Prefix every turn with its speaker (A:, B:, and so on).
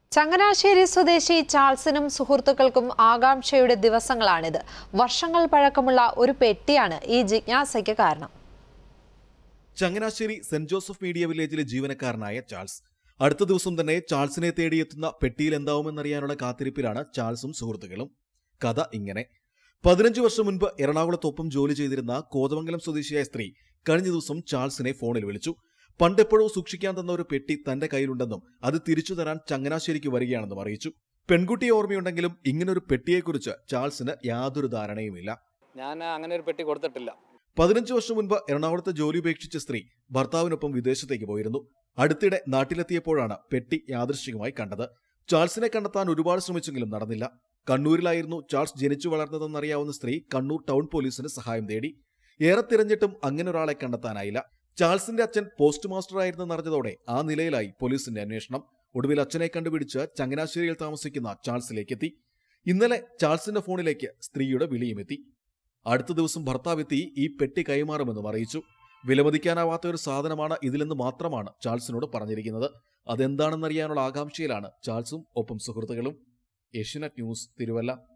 A: ചങ്ങനാശ്ശേരി സ്വദേശി ചാൾസിനും സുഹൃത്തുക്കൾക്കും ആകാംക്ഷയുടെ ദിവസങ്ങളാണിത്. വർഷങ്ങൾ പഴക്കമുള്ള ഒരു പെട്ടിയാണ് ഈ ജിജ്ഞാസയ്ക്ക് കാരണം.
B: ചങ്ങനാശ്ശേരി സെന്റ് ജോസഫ് മീഡിയ വില്ലേജിലെ ജീവനക്കാരനായ ചാൾസ് അടുത്ത ദിവസം തന്നെ ചാൾസിനെ തേടിയെത്തുന്ന പെട്ടിയിൽ എന്താവുമെന്നറിയാനുള്ള കാത്തിരിപ്പിലാണ് ചാൾസും സുഹൃത്തുക്കളും. കഥ ഇങ്ങനെ: 15 വർഷം മുൻപ് എറണാകുളത്തൊപ്പം ജോലി ചെയ്തിരുന്ന കോതമംഗലം സ്വദേശിയായ സ്ത്രീ കഴിഞ്ഞ ദിവസം ചാൾസിനെ ഫോണിൽ വിളിച്ചു. പണ്ടെപ്പോഴോ സൂക്ഷിക്കാൻ തന്ന ഒരു പെട്ടി തന്റെ കയ്യിലുണ്ടെന്നും അത് തിരിച്ചു തരാൻ ചങ്ങനാശ്ശേരിക്ക് വരികയാണെന്നും അറിയിച്ചു. പെൺകുട്ടിയെ ഓർമ്മയുണ്ടെങ്കിലും ഇങ്ങനൊരു പെട്ടിയെക്കുറിച്ച് ചാൾസിന് യാതൊരു ധാരണയുമില്ല.
C: ഞാൻ അങ്ങനെ ഒരു പെട്ടി കൊടുത്തിട്ടില്ല.
B: 15 വർഷം മുൻപ് എറണാകുളത്ത് ജോലി ഉപേക്ഷിച്ച സ്ത്രീ ഭർത്താവിനൊപ്പം വിദേശത്തേക്ക് പോയിരുന്നു. അടുത്തിടെ നാട്ടിലെത്തിയപ്പോഴാണ് പെട്ടി യാദൃശ്ചികമായി കണ്ടത്. ചാൾസിനെ കണ്ടെത്താൻ ഒരുപാട് ശ്രമിച്ചെങ്കിലും നടന്നില്ല. കണ്ണൂരിലായിരുന്നു ചാൾസ് ജനിച്ചു വളർന്നതെന്നറിയാവുന്ന സ്ത്രീ കണ്ണൂർ ടൗൺ പോലീസിന് സഹായം തേടി. ഏറെ തിരഞ്ഞിട്ടും അങ്ങനെ ഒരാളെ കണ്ടെത്താനായില്ല. ചാൾസിന്റെ അച്ഛൻ പോസ്റ്റ് മാസ്റ്ററായിരുന്നെന്നറിഞ്ഞതോടെ ആ നിലയിലായി പോലീസിന്റെ അന്വേഷണം. ഒടുവിൽ അച്ഛനെ കണ്ടുപിടിച്ച് ചങ്ങനാശ്ശേരിയിൽ താമസിക്കുന്ന ചാൾസിലേക്കെത്തി. ഇന്നലെ ചാൾസിന്റെ ഫോണിലേക്ക് സ്ത്രീയുടെ വിളിയുമെത്തി. അടുത്ത ദിവസം ഭർത്താവെത്തി ഈ പെട്ടി കൈമാറുമെന്നും അറിയിച്ചു. വിലമതിക്കാനാവാത്ത ഒരു സാധനമാണ് ഇതിലെന്ന് മാത്രമാണ് ചാൾസിനോട് പറഞ്ഞിരിക്കുന്നത്. അതെന്താണെന്നറിയാനുള്ള ആകാംക്ഷയിലാണ് ചാൾസും ഒപ്പം സുഹൃത്തുക്കളും. ഏഷ്യാനെറ്റ് ന്യൂസ്, തിരുവല്ല.